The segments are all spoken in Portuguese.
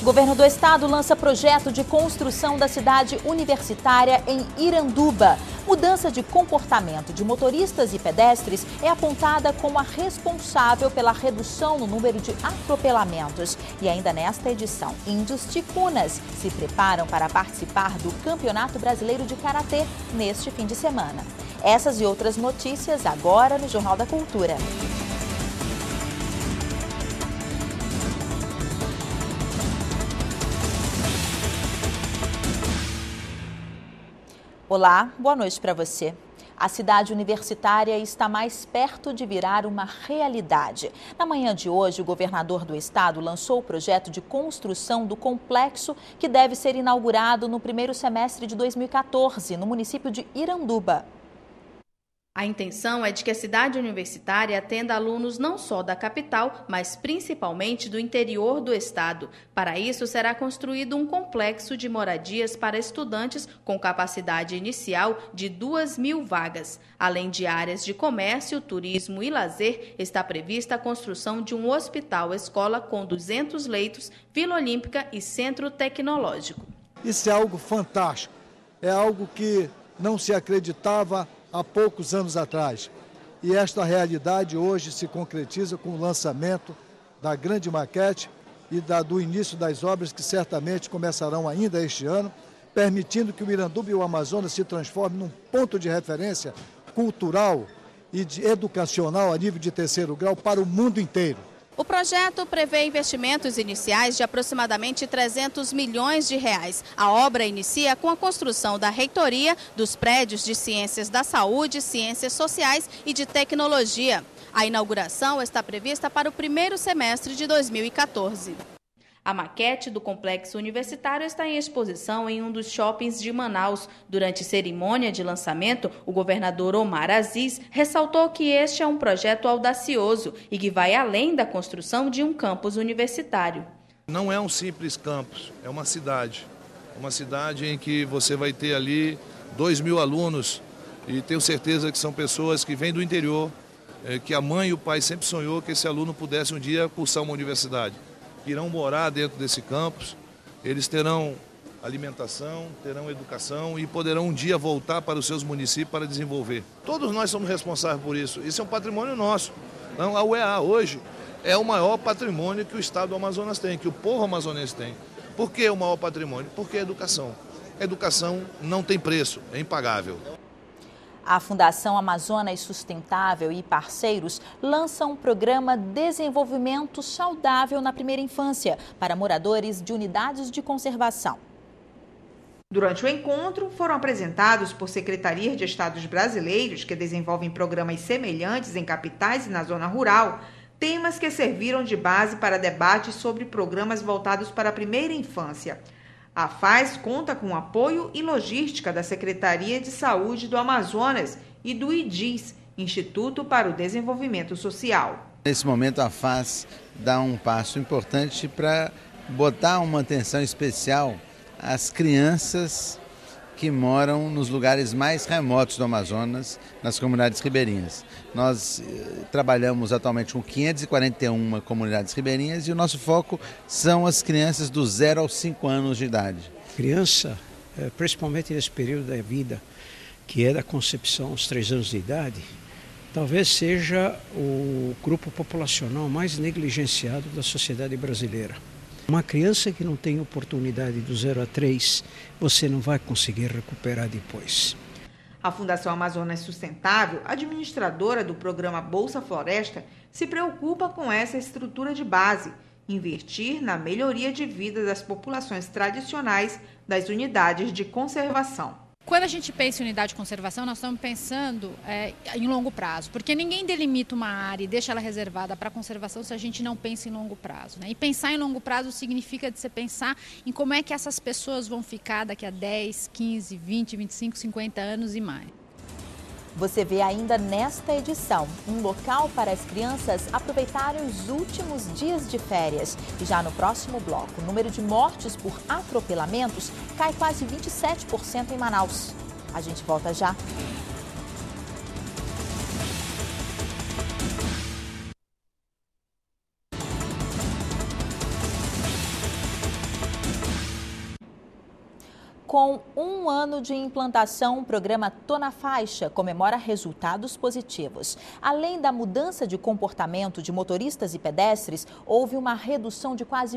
O governo do estado lança projeto de construção da cidade universitária em Iranduba. Mudança de comportamento de motoristas e pedestres é apontada como a responsável pela redução no número de atropelamentos. E ainda nesta edição, índios ticunas se preparam para participar do Campeonato Brasileiro de Karatê neste fim de semana. Essas e outras notícias agora no Jornal da Cultura. Olá, boa noite para você. A cidade universitária está mais perto de virar uma realidade. Na manhã de hoje, o governador do estado lançou o projeto de construção do complexo que deve ser inaugurado no primeiro semestre de 2014, no município de Iranduba. A intenção é de que a cidade universitária atenda alunos não só da capital, mas principalmente do interior do estado. Para isso, será construído um complexo de moradias para estudantes com capacidade inicial de 2.000 vagas. Além de áreas de comércio, turismo e lazer, está prevista a construção de um hospital-escola com 200 leitos, Vila Olímpica e centro tecnológico. Isso é algo fantástico, é algo que não se acreditava há poucos anos atrás. E esta realidade hoje se concretiza com o lançamento da grande maquete e do início das obras que certamente começarão ainda este ano, permitindo que o Iranduba e o Amazonas se transformem num ponto de referência cultural e educacional a nível de terceiro grau para o mundo inteiro. O projeto prevê investimentos iniciais de aproximadamente 300 milhões de reais. A obra inicia com a construção da reitoria, dos prédios de ciências da saúde, ciências sociais e de tecnologia. A inauguração está prevista para o primeiro semestre de 2014. A maquete do complexo universitário está em exposição em um dos shoppings de Manaus. Durante cerimônia de lançamento, o governador Omar Aziz ressaltou que este é um projeto audacioso e que vai além da construção de um campus universitário. Não é um simples campus, é uma cidade. Uma cidade em que você vai ter ali 2.000 alunos e tenho certeza que são pessoas que vêm do interior, que a mãe e o pai sempre sonhou que esse aluno pudesse um dia cursar uma universidade. Irão morar dentro desse campus, eles terão alimentação, terão educação e poderão um dia voltar para os seus municípios para desenvolver. Todos nós somos responsáveis por isso, isso é um patrimônio nosso. Então, a UEA hoje é o maior patrimônio que o estado do Amazonas tem, que o povo amazonense tem. Por que o maior patrimônio? Porque é educação. A educação não tem preço, é impagável. A Fundação Amazonas Sustentável e parceiros lançam um programa Desenvolvimento Saudável na Primeira Infância para moradores de unidades de conservação. Durante o encontro, foram apresentados por secretarias de estados brasileiros que desenvolvem programas semelhantes em capitais e na zona rural, temas que serviram de base para debates sobre programas voltados para a primeira infância. A FAS conta com apoio e logística da Secretaria de Saúde do Amazonas e do IDIS, Instituto para o Desenvolvimento Social. Nesse momento, a FAS dá um passo importante para botar uma atenção especial às crianças que moram nos lugares mais remotos do Amazonas, nas comunidades ribeirinhas. Nós trabalhamos atualmente com 541 comunidades ribeirinhas e o nosso foco são as crianças do 0 aos 5 anos de idade. Criança, principalmente nesse período da vida, que é da concepção aos 3 anos de idade, talvez seja o grupo populacional mais negligenciado da sociedade brasileira. Uma criança que não tem oportunidade do 0 a 3, você não vai conseguir recuperar depois. A Fundação Amazonas Sustentável, administradora do programa Bolsa Floresta, se preocupa com essa estrutura de base, investir na melhoria de vida das populações tradicionais das unidades de conservação. Quando a gente pensa em unidade de conservação, nós estamos pensando em longo prazo, porque ninguém delimita uma área e deixa ela reservada para conservação se a gente não pensa em longo prazo, né? E pensar em longo prazo significa você pensar em como é que essas pessoas vão ficar daqui a 10, 15, 20, 25, 50 anos e mais. Você vê ainda nesta edição um local para as crianças aproveitarem os últimos dias de férias. E já no próximo bloco, o número de mortes por atropelamentos cai quase 27% em Manaus. A gente volta já. Com 1 ano de implantação, o programa Tô na Faixa comemora resultados positivos. Além da mudança de comportamento de motoristas e pedestres, houve uma redução de quase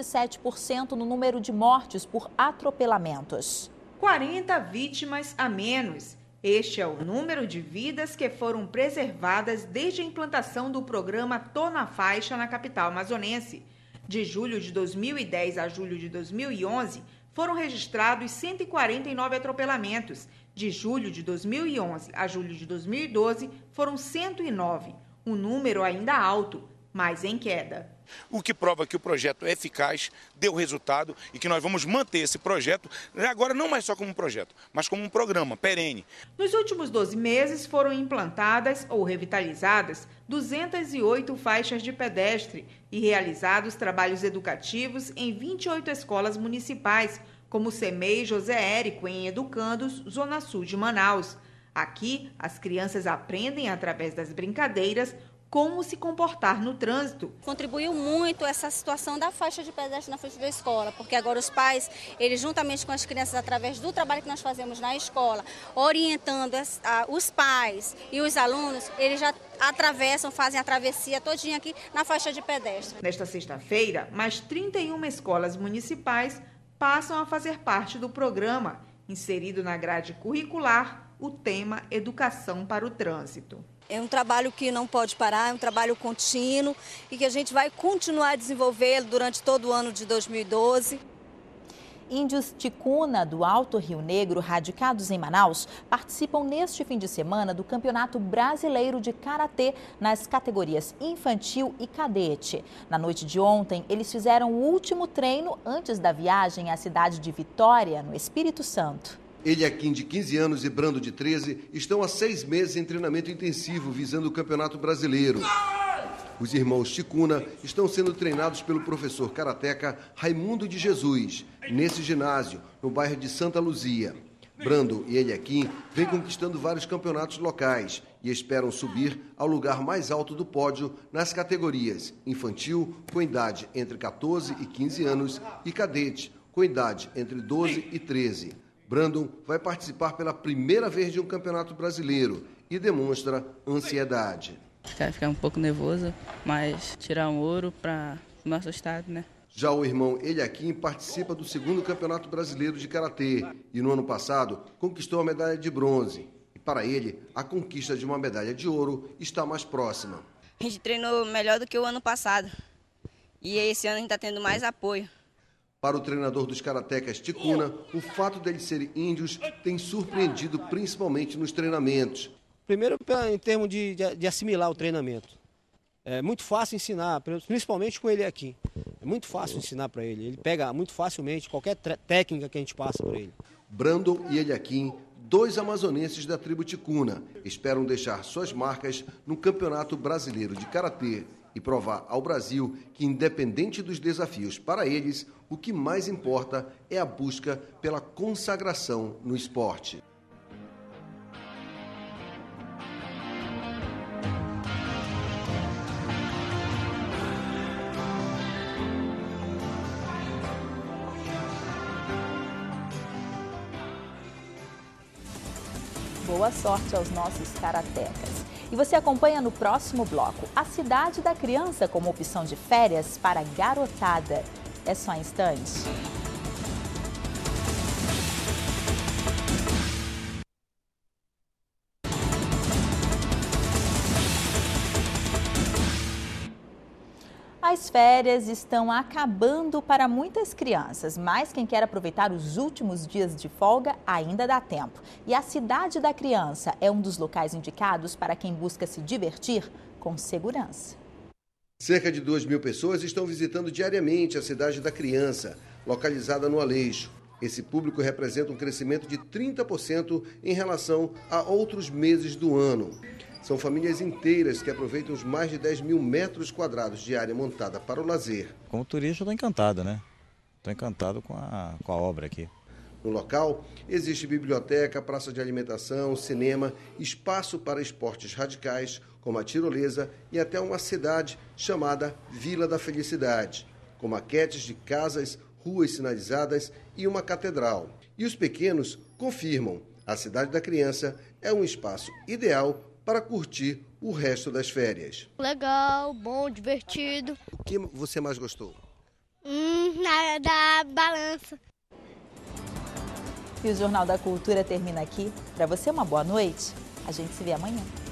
27% no número de mortes por atropelamentos. 40 vítimas a menos. Este é o número de vidas que foram preservadas desde a implantação do programa Tô na Faixa na capital amazonense. De julho de 2010 a julho de 2011, foram registrados 149 atropelamentos. De julho de 2011 a julho de 2012, foram 109. Um número ainda alto, mas em queda. O que prova que o projeto é eficaz, deu resultado e que nós vamos manter esse projeto, agora não mais só como um projeto, mas como um programa perene. Nos últimos 12 meses foram implantadas ou revitalizadas 208 faixas de pedestre e realizados trabalhos educativos em 28 escolas municipais, como o CEMEI José Érico, em Educandos, Zona Sul de Manaus. Aqui, as crianças aprendem, através das brincadeiras, como se comportar no trânsito. Contribuiu muito essa situação da faixa de pedestre na frente da escola, porque agora os pais, eles juntamente com as crianças, através do trabalho que nós fazemos na escola, orientando os pais e os alunos, eles já atravessam, fazem a travessia todinha aqui na faixa de pedestre. Nesta sexta-feira, mais 31 escolas municipais passam a fazer parte do programa, inserido na grade curricular o tema Educação para o Trânsito. É um trabalho que não pode parar, é um trabalho contínuo e que a gente vai continuar a desenvolver durante todo o ano de 2012. Índios Ticuna, do Alto Rio Negro, radicados em Manaus, participam neste fim de semana do Campeonato Brasileiro de Karatê nas categorias infantil e cadete. Na noite de ontem, eles fizeram o último treino antes da viagem à cidade de Vitória, no Espírito Santo. Eliakim, de 15 anos, e Brando, de 13, estão há 6 meses em treinamento intensivo visando o Campeonato Brasileiro. Os irmãos Ticuna estão sendo treinados pelo professor karateca Raimundo de Jesus, nesse ginásio, no bairro de Santa Luzia. Brando e Eliakim vêm conquistando vários campeonatos locais e esperam subir ao lugar mais alto do pódio nas categorias infantil, com idade entre 14 e 15 anos, e cadete, com idade entre 12 e 13. Brandon vai participar pela primeira vez de um campeonato brasileiro e demonstra ansiedade. Ficar um pouco nervoso, mas tirar um ouro para o nosso estado, né? Já o irmão Eliakim participa do 2º Campeonato Brasileiro de Karatê e no ano passado conquistou a medalha de bronze. E para ele, a conquista de uma medalha de ouro está mais próxima. A gente treinou melhor do que o ano passado e esse ano a gente está tendo mais apoio. Para o treinador dos karatecas Ticuna, o fato deles serem índios tem surpreendido principalmente nos treinamentos. Primeiro, em termos de assimilar o treinamento. É muito fácil ensinar, principalmente com ele aqui. É muito fácil ensinar para ele. Ele pega muito facilmente qualquer técnica que a gente passa para ele. Brandon e Eliakim, 2 amazonenses da tribo Ticuna, esperam deixar suas marcas no Campeonato Brasileiro de Karatê e provar ao Brasil que, independente dos desafios para eles, o que mais importa é a busca pela consagração no esporte. Boa sorte aos nossos karatecas. E você acompanha no próximo bloco a Cidade da Criança como opção de férias para garotada. É só instantes. As férias estão acabando para muitas crianças, mas quem quer aproveitar os últimos dias de folga ainda dá tempo. E a Cidade da Criança é um dos locais indicados para quem busca se divertir com segurança. Cerca de 2.000 pessoas estão visitando diariamente a Cidade da Criança, localizada no Aleixo. Esse público representa um crescimento de 30% em relação a outros meses do ano. São famílias inteiras que aproveitam os mais de 10.000 metros quadrados de área montada para o lazer. Como turista, eu estou encantado, né? Estou encantado com a obra aqui. No local, existe biblioteca, praça de alimentação, cinema, espaço para esportes radicais, como a tirolesa, e até uma cidade chamada Vila da Felicidade, com maquetes de casas, ruas sinalizadas e uma catedral. E os pequenos confirmam: a Cidade da Criança é um espaço ideal para curtir o resto das férias. Legal, bom, divertido. O que você mais gostou? Da balança. E o Jornal da Cultura termina aqui. Para você, uma boa noite. A gente se vê amanhã.